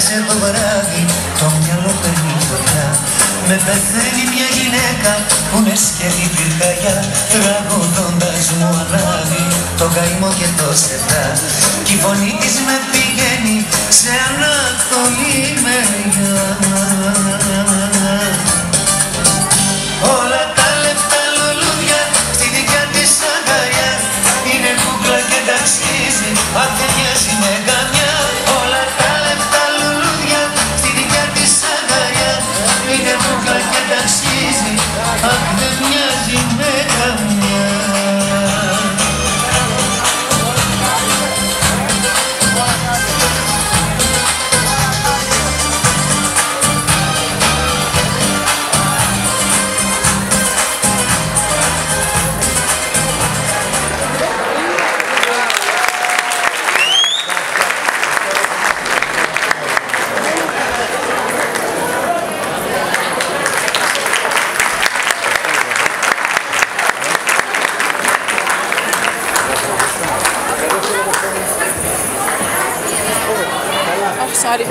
Έφτασε το βράδυ, το μυαλό παίρνει φωτιά. Με πεθαίνει μια γυναίκα που είναι σκέτη πυρκαγιά. Τραγουδώντας μου ανάβει το καημό και το στεφτά. Κι η φωνή της με πηγαίνει σε ανατολή μεριά. Όλα τα λεφτά λουλούδια στη δικιά της αγκαλιά. Είναι κούκλα και ταξίζει, αν δεν μοιάζει με καμιά. Όλα τα λεφτά λουλούδια στη δικιά της αγκαλιά. Είναι κούκλα και ταξίζει, αν δεν μοιάζει με καμιά. Sorry.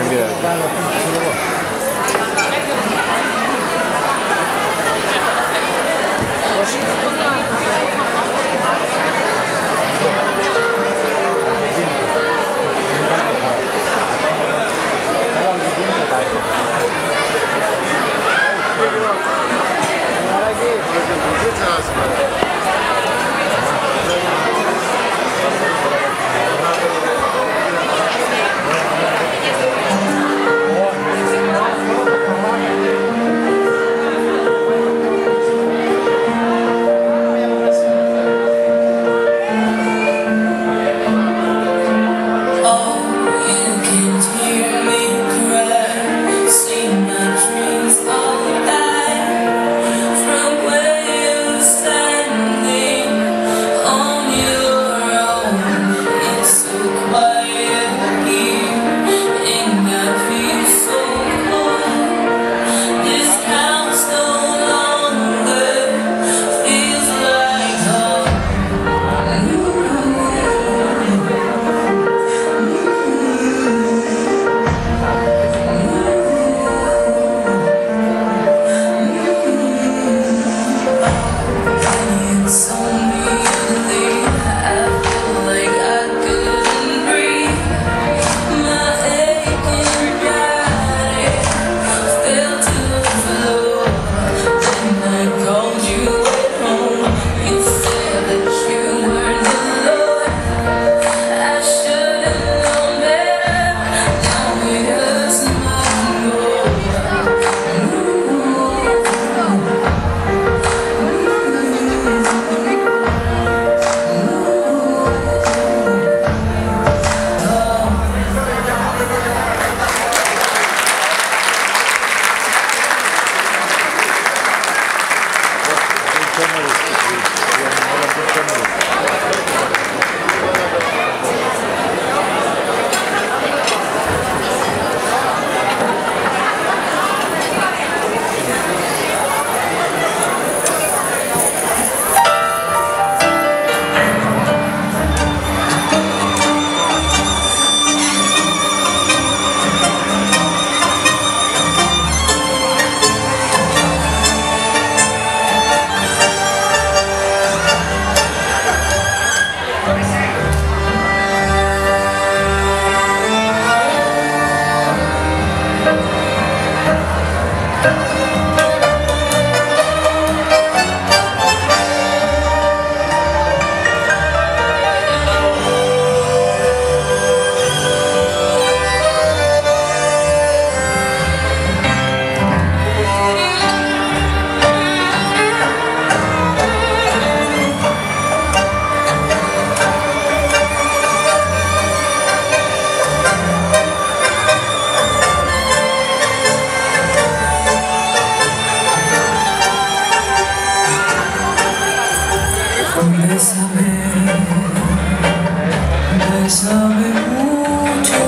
Bésame mucho,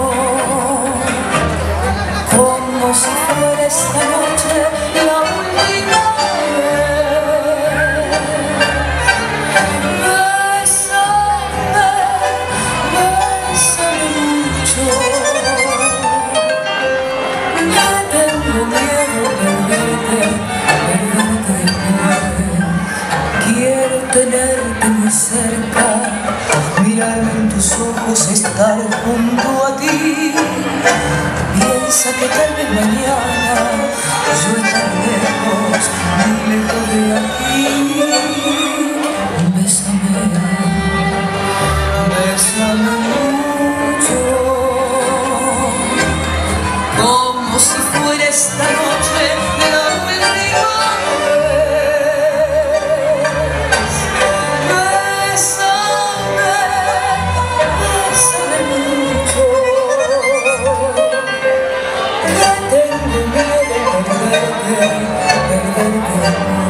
como si fuera esta noche la última vez. Bésame, bésame mucho. cerca, mirarme en tus ojos, estar junto a ti. Piensa que tal vez mañana yo estaré lejos, muy lejos de aquí. Bésame, bésame mucho, como si fuera esta noche la última vez. Bésame, bésame mucho, que tengo miedo de perderte, perderte.